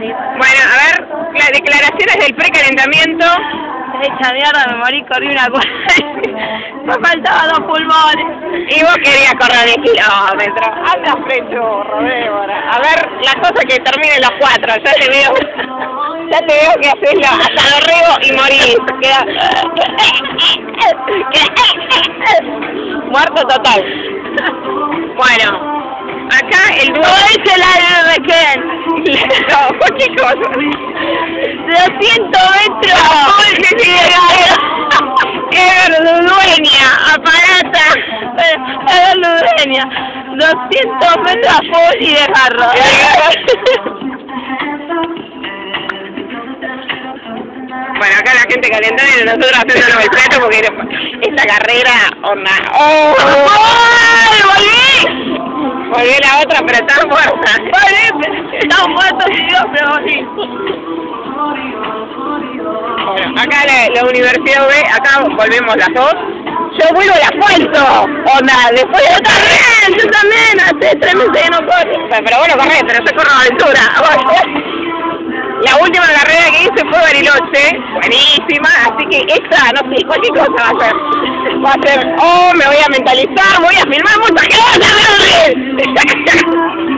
morir. Bueno, a ver, las declaraciones del precalentamiento. Hecha mierda, me morí, corrí una cosa. Me faltaban 2 pulmones. Y vos querías correr 10 kilómetros. Anda frechurro, Débora. A ver, la cosa que termine los 4. Ya te veo. Ya te veo que haces hasta los ríos y morís. Queda... Muerto total. Bueno, acá el dúo... ¿Cómo dice la de Ken? No, cualquier cosa. 200 metros. ¡Qué verdueña! ¡Aparata! Es ludeña. 200 metros a full y de carro. Bueno, acá la gente calentando y nosotros haciéndonos el plato porque esta carrera, onda... ¡Oh! ¡Ay, volví! Volví la otra, pero está muerta. ¡Volví! Estamos muertos, Dios, pero sí. Bueno, acá la Universidad UB, acá volvemos las dos. Yo vuelvo al asfalto, onda, después de otra vez, yo también, hace 3 meses que no corro. Pero bueno, corré, pero yo corro aventura. La última carrera que hice fue Bariloche, buenísima, así que esta, no sé, cualquier cosa va a ser. Va a ser, oh, me voy a mentalizar, voy a filmar muchas cosas,